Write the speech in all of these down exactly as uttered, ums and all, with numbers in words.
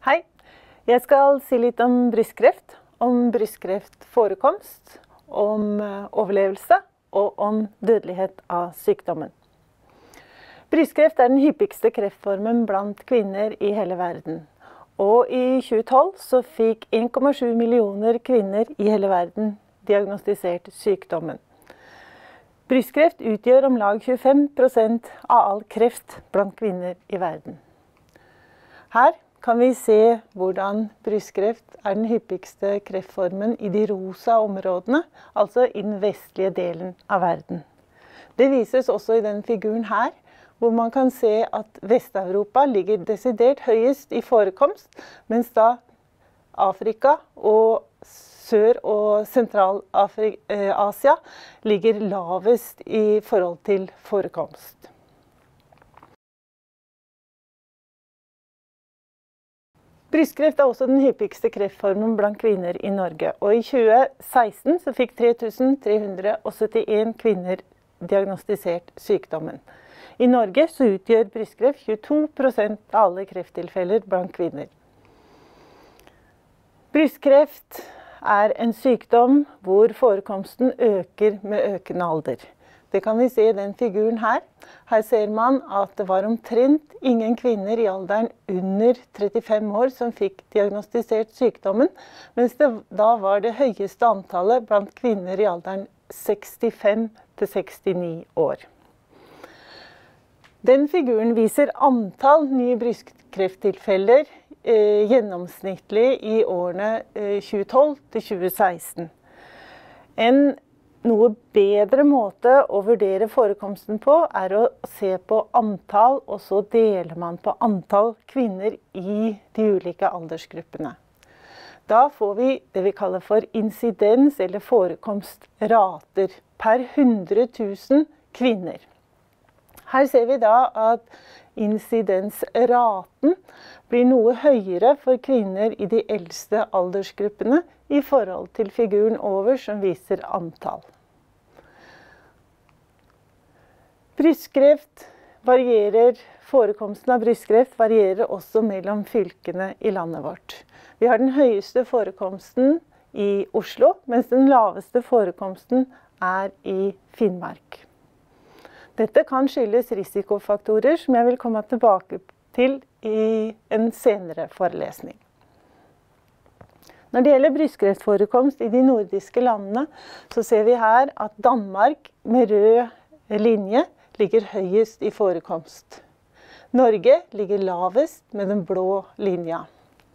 Hei, jeg skal si litt om brystkreft, om brystkreftforekomst, om overlevelse og om dødelighet av sykdommen. Brystkreft er den hyppigste kreftformen blant kvinner i hele verden. Og i tjue tolv så fikk en komma sju millioner kvinner i hele verden diagnostisert sykdommen. Brystkreft utgjør om lag tjuefem prosent av all kreft blant kvinner i verden. Her kan vi se hvordan brystkreft er den hyppigste kreftformen i de rosa områdene, altså i den vestlige delen av verden. Det vises også i den figuren her, hvor man kan se at Vest-Europa ligger desidert høyest i forekomst, mens da Afrika og Sør- og Sentral-Asia ligger lavest i forhold til forekomst. Brystkreft er også den hyppigste kreftformen blant kvinner i Norge, og i tjue seksten så fikk tre tusen tre hundre og syttien kvinner diagnostisert sykdommen. I Norge så utgjør brystkreft tjueto prosent av alle krefttilfeller blant kvinner. Brystkreft er en sykdom hvor forekomsten øker med økende alder. Det kan vi se i den figuren her. Her ser man at det var omtrent ingen kvinner i alderen under trettifem år som fikk diagnostisert sykdommen, mens det da var det høyeste antallet blant kvinner i alderen sekstifem til sekstini år. Den figuren viser antall nye brystkrefttilfeller eh, gjennomsnittlig i årene eh, tjue tolv til tjue seksten. En noe bedre måte å vurdere forekomsten på er å se på antall, og så deler man på antall kvinner i de ulike aldersgruppene. Da får vi det vi kaller for insidens eller forekomstrater per hundre tusen kvinner. Her ser vi da at insidensraten blir noe høyere for kvinner i de eldste aldersgruppene i forhold til figuren over som viser antall. Brystkreft varierer, forekomsten av brystkreft varierer også mellom fylkene i landet vårt. Vi har den høyeste forekomsten i Oslo, mens den laveste forekomsten er i Finnmark. Dette kan skyldes risikofaktorer som jeg vil komme tilbake til i en senere forelesning. Når det gjelder brystkreftforekomst i de nordiske landene, så ser vi her at Danmark med rød linje ligger høyest i forekomst. Norge ligger lavest med den blå linja.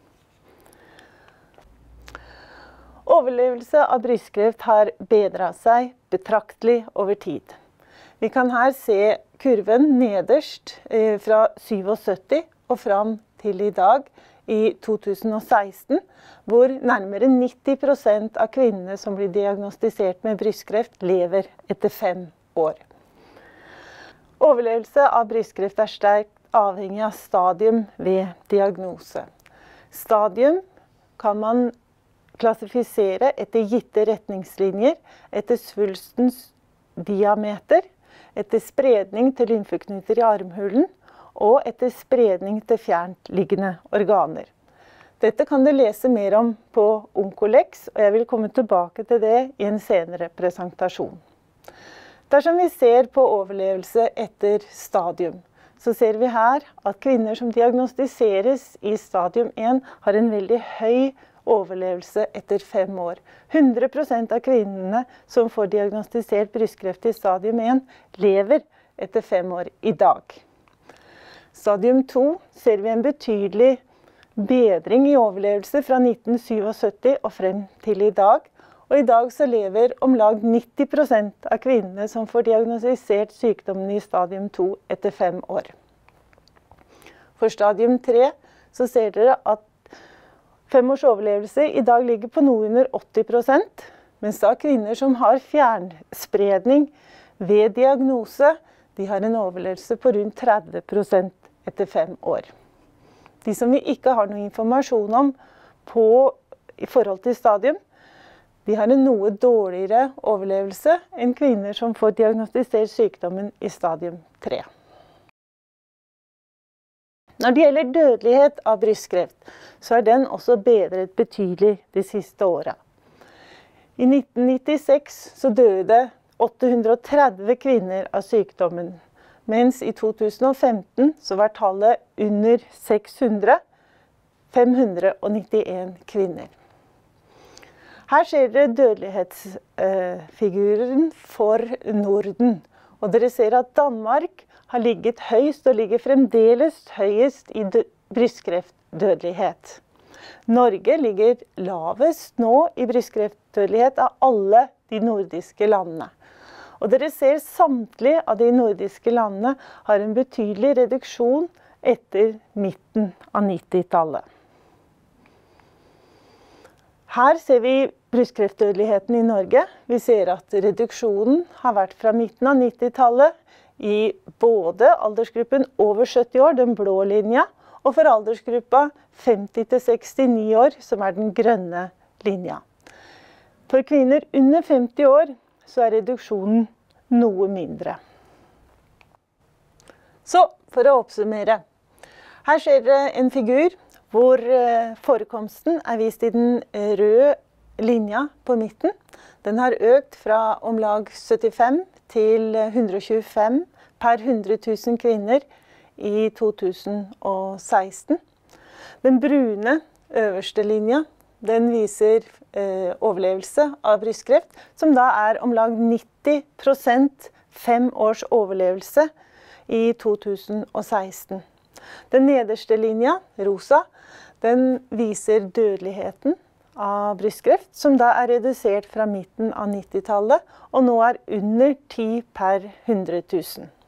Overlevelse av brystkreft har bedret seg betraktelig over tid. Vi kan her se kurven nederst fra syttisju og fram til i dag i to tusen og seksten, hvor nærmere nitti prosent av kvinnene som blir diagnostisert med brystkreft lever etter fem år. Overlevelse av brystkreft er sterkt avhengig av stadium ved diagnose. Stadium kan man klassifisere etter gitte retningslinjer, etter svulstens diameter, etter spredning til lymfeknuter i armhulen og etter spredning til fjerntliggende organer. Dette kan du lese mer om på Oncolex, og jeg vil komme tilbake til det i en senere presentasjon. Dersom vi ser på overlevelse etter stadium, så ser vi her at kvinner som diagnostiseres i stadium én har en veldig høy overlevelse etter fem år. hundre prosent av kvinnene som får diagnostisert brystkreft i stadium én lever etter fem år i dag. Stadium to ser vi en betydelig bedring i overlevelse fra nitten syttisju og frem til i dag. Og i dag så lever om lag nitti prosent av kvinnene som får diagnostisert sykdommen i stadium to etter fem år. For stadium tre så ser dere at fem års overlevelse i dag ligger på noe under åtti prosent, mens da kvinner som har fjernspredning ved diagnose, de har en overlevelse på rundt tretti prosent etter fem år. De som vi ikke har noe informasjon om på, i forhold til stadium, de har en noe dårligere overlevelse enn kvinner som får diagnostisert sykdommen i stadium tre. Når det gjelder dødelighet av brystkreft, så er den også bedret betydelig de siste årene. I nitten nittiseks så døde åtte hundre og tretti kvinner av sykdommen, mens i to tusen og femten så var tallet under seks hundre, fem hundre og nittien kvinner. Her ser dere dødelighetsfiguren for Norden, og dere ser at Danmark har ligget høyest og ligger fremdeles høyest i brystkreftdødelighet. Norge ligger lavest nå i brystkreftdødelighet av alle de nordiske landene. Og dere ser samtlige av de nordiske landene har en betydelig reduksjon etter midten av nittitallet. Her ser vi brystkreftdødeligheten i Norge. Vi ser at reduksjonen har vært fra midten av nittitallet i både aldersgruppen over sytti år, den blå linja, og for aldersgruppa femti til sekstini år, som er den grønne linja. For kvinner under femti år så er reduksjonen noe mindre. Så, for å oppsummere. Her ser dere en figur hvor forekomsten er vist i den røde linja på midten. Den har økt fra om lag syttifem til hundre og tjuefem per hundre tusen kvinner i to tusen og seksten. Den brune øverste linja, den viser eh, overlevelse av brystkreft, som da er om lag nitti prosent fem års overlevelse i to tusen og seksten. Den nederste linja, rosa, den viser dødeligheten av brystkreft, som da er redusert fra midten av nittitallet, og nå er under ti per hundre tusen.